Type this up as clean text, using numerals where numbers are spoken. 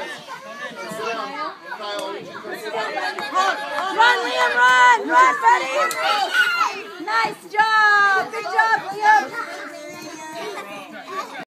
Run, Liam, run! Run, buddy! Nice job! Good job, Liam!